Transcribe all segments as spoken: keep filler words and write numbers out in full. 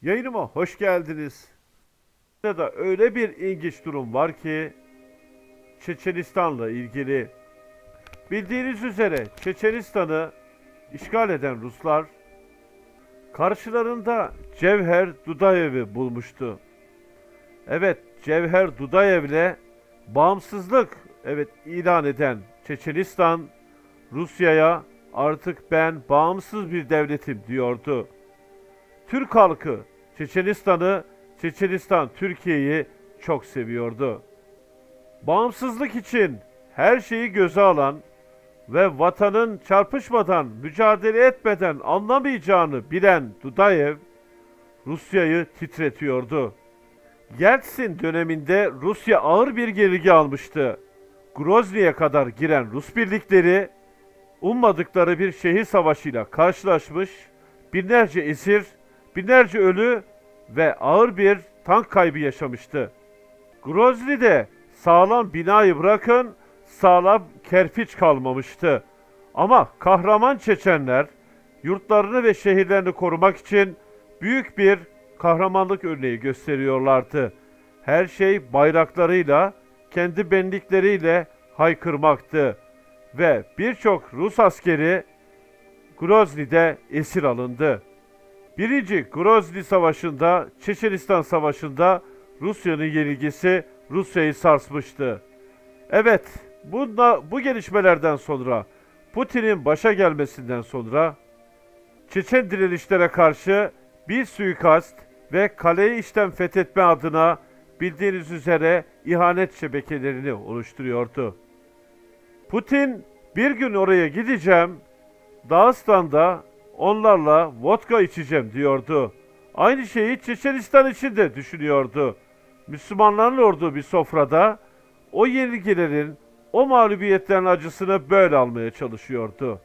Yayınıma hoş geldiniz. Ya da öyle bir ilginç durum var ki Çeçenistan'la ilgili. Bildiğiniz üzere Çeçenistan'ı işgal eden Ruslar karşılarında Cevher Dudayev'i bulmuştu. Evet, Cevher Dudayev'le bağımsızlık evet ilan eden Çeçenistan Rusya'ya artık ben bağımsız bir devletim diyordu. Türk halkı Çeçenistan'ı, Çeçenistan Türkiye'yi çok seviyordu. Bağımsızlık için her şeyi göze alan ve vatanın çarpışmadan, mücadele etmeden anlamayacağını bilen Dudayev, Rusya'yı titretiyordu. Yeltsin döneminde Rusya ağır bir yenilgi almıştı. Grozny'e kadar giren Rus birlikleri, ummadıkları bir şehir savaşıyla karşılaşmış, binlerce esir, binlerce ölü ve ağır bir tank kaybı yaşamıştı. Grozny'de sağlam binayı bırakın, sağlam kerpiç kalmamıştı. Ama kahraman Çeçenler yurtlarını ve şehirlerini korumak için büyük bir kahramanlık örneği gösteriyorlardı. Her şey bayraklarıyla, kendi benlikleriyle haykırmaktı ve birçok Rus askeri Grozny'de esir alındı. Birinci Grozny Savaşı'nda, Çeçenistan Savaşı'nda Rusya'nın yenilgisi Rusya'yı sarsmıştı. Evet, bunda, bu gelişmelerden sonra, Putin'in başa gelmesinden sonra Çeçen direnişlere karşı bir suikast ve kaleyi içten fethetme adına bildiğiniz üzere ihanet şebekelerini oluşturuyordu. Putin bir gün oraya gideceğim, Dağıstan'da onlarla vodka içeceğim diyordu. Aynı şeyi Çeçenistan için de düşünüyordu. Müslümanların olduğu bir sofrada o yenilgilerin, o mağlubiyetlerin acısını böyle almaya çalışıyordu.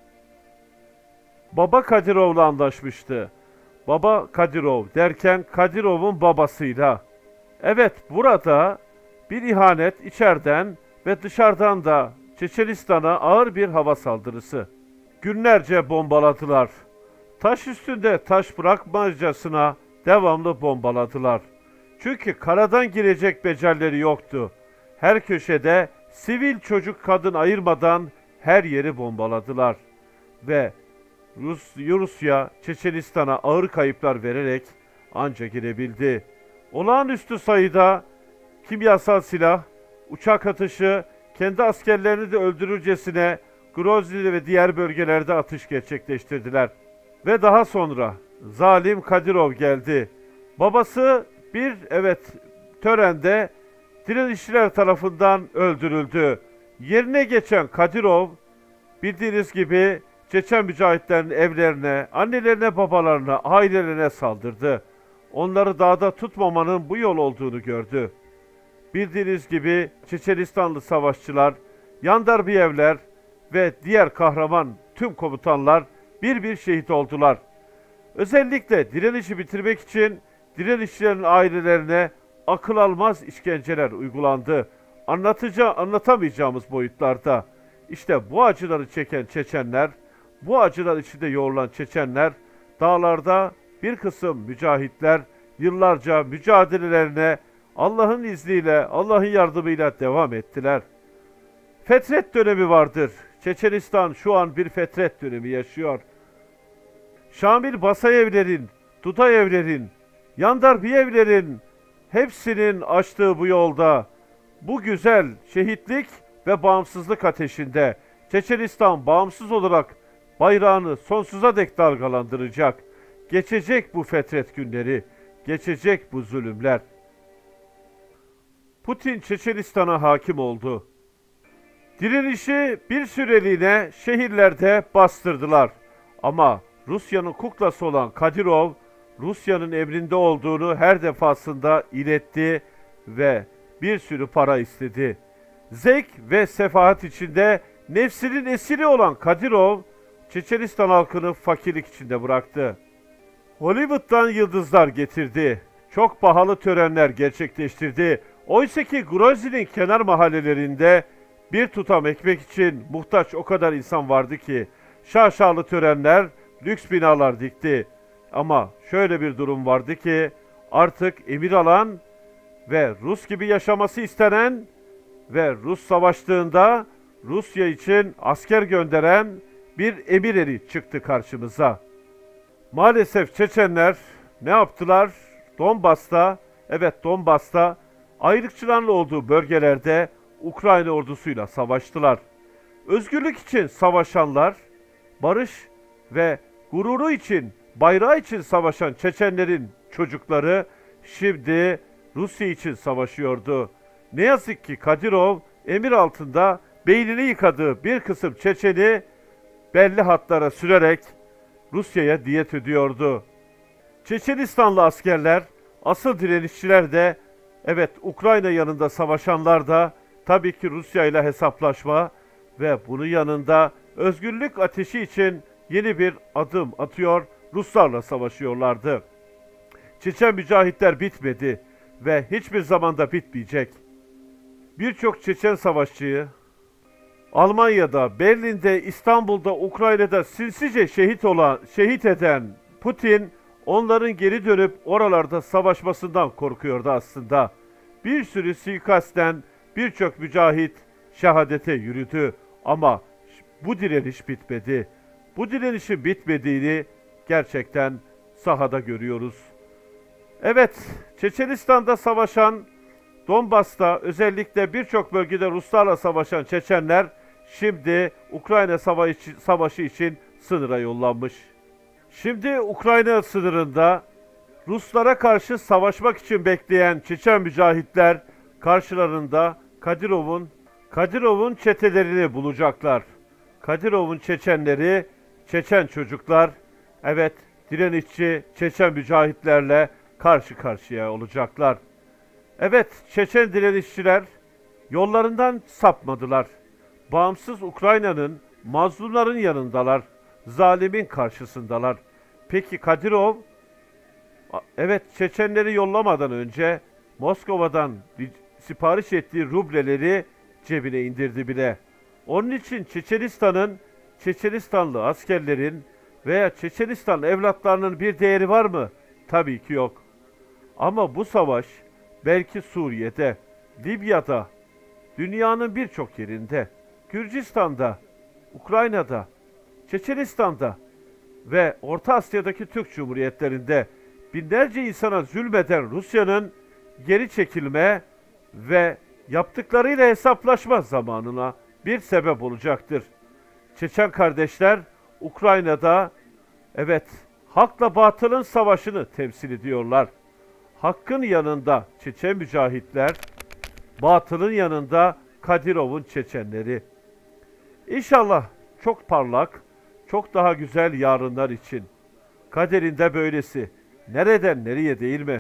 Baba Kadirov'la anlaşmıştı. Baba Kadirov derken Kadirov'un babasıyla. Evet, burada bir ihanet içeriden ve dışarıdan da Çeçenistan'a ağır bir hava saldırısı. Günlerce bombaladılar. Taş üstünde taş bırakmazcasına devamlı bombaladılar. Çünkü karadan girecek becerileri yoktu. Her köşede sivil çocuk kadın ayırmadan her yeri bombaladılar. Ve Rus, Rusya Çeçenistan'a ağır kayıplar vererek anca girebildi. Olağanüstü sayıda kimyasal silah, uçak atışı, kendi askerlerini de öldürürcesine Grozny ve diğer bölgelerde atış gerçekleştirdiler. Ve daha sonra zalim Kadirov geldi. Babası bir evet törende direnişçiler tarafından öldürüldü. Yerine geçen Kadirov bildiğiniz gibi Çeçen mücahitlerin evlerine, annelerine, babalarına, ailelerine saldırdı. Onları dağda tutmamanın bu yol olduğunu gördü. Bildiğiniz gibi Çeçenistanlı savaşçılar, Yandarbayevler ve diğer kahraman tüm komutanlar bir bir şehit oldular. Özellikle direnişi bitirmek için direnişçilerin ailelerine akıl almaz işkenceler uygulandı. Anlatıca, anlatamayacağımız boyutlarda. İşte bu acıları çeken Çeçenler, bu acılar içinde yoğrulan Çeçenler, dağlarda bir kısım mücahitler yıllarca mücadelelerine Allah'ın izniyle, Allah'ın yardımıyla devam ettiler. Fetret dönemi vardır. Çeçenistan şu an bir fetret dönemi yaşıyor. Şamil Basayevlerin, Dudayevlerin, Yandarbayevlerin hepsinin açtığı bu yolda, bu güzel şehitlik ve bağımsızlık ateşinde Çeçenistan bağımsız olarak bayrağını sonsuza dek dalgalandıracak. Geçecek bu fetret günleri, geçecek bu zulümler. Putin Çeçenistan'a hakim oldu. Direnişi bir süreliğine şehirlerde bastırdılar. Ama Rusya'nın kuklası olan Kadirov, Rusya'nın emrinde olduğunu her defasında iletti ve bir sürü para istedi. Zevk ve sefahat içinde nefsinin esiri olan Kadirov, Çeçenistan halkını fakirlik içinde bıraktı. Hollywood'dan yıldızlar getirdi. Çok pahalı törenler gerçekleştirdi. Oysa ki Grozny'nin kenar mahallelerinde bir tutam ekmek için muhtaç o kadar insan vardı ki şaşalı törenler, lüks binalar dikti. Ama şöyle bir durum vardı ki artık emir alan ve Rus gibi yaşaması istenen ve Rus savaştığında Rusya için asker gönderen bir emir eri çıktı karşımıza. Maalesef Çeçenler ne yaptılar? Donbas'ta, evet Donbas'ta ayrıkçıların olduğu bölgelerde Ukrayna ordusuyla savaştılar. Özgürlük için savaşanlar, barış ve gururu için, bayrağı için savaşan Çeçenlerin çocukları şimdi Rusya için savaşıyordu. Ne yazık ki Kadirov emir altında beynini yıkadığı bir kısım Çeçeni belli hatlara sürerek Rusya'ya diyet ödüyordu. Çeçenistanlı askerler, asıl direnişçiler de, evet Ukrayna yanında savaşanlar da tabii ki Rusya ile hesaplaşma ve bunun yanında özgürlük ateşi için yeni bir adım atıyor, Ruslarla savaşıyorlardı. Çeçen mücahitler bitmedi ve hiçbir zamanda bitmeyecek. Birçok Çeçen savaşçıyı Almanya'da, Berlin'de, İstanbul'da, Ukrayna'da sinsice şehit olan, şehit eden Putin onların geri dönüp oralarda savaşmasından korkuyordu aslında. Bir sürü suikastten birçok mücahit şehadete yürüdü ama bu direniş bitmedi. Bu direnişin bitmediğini gerçekten sahada görüyoruz. Evet, Çeçenistan'da savaşan, Donbas'ta özellikle birçok bölgede Ruslarla savaşan Çeçenler şimdi Ukrayna savaşı, savaşı için sınıra yollanmış. Şimdi Ukrayna sınırında Ruslara karşı savaşmak için bekleyen Çeçen mücahitler karşılarında Kadirov'un Kadirov'un çetelerini bulacaklar. Kadirov'un Çeçenleri, Çeçen çocuklar, evet direnişçi Çeçen mücahitlerle karşı karşıya olacaklar. Evet, Çeçen direnişçiler yollarından sapmadılar. Bağımsız Ukrayna'nın, mazlumların yanındalar, zalimin karşısındalar. Peki Kadirov, evet Çeçenleri yollamadan önce Moskova'dan sipariş ettiği rubleleri cebine indirdi bile. Onun için Çeçenistan'ın, Çeçenistanlı askerlerin veya Çeçenistan evlatlarının bir değeri var mı? Tabii ki yok. Ama bu savaş belki Suriye'de, Libya'da, dünyanın birçok yerinde, Gürcistan'da, Ukrayna'da, Çeçenistan'da ve Orta Asya'daki Türk Cumhuriyetlerinde binlerce insana zulmeden Rusya'nın geri çekilme ve yaptıklarıyla hesaplaşma zamanına bir sebep olacaktır. Çeçen kardeşler Ukrayna'da, evet, hakla batılın savaşını temsil ediyorlar. Hakkın yanında Çeçen mücahitler, batılın yanında Kadirov'un Çeçenleri. İnşallah çok parlak, çok daha güzel yarınlar için. Kaderinde böylesi. Nereden nereye değil mi?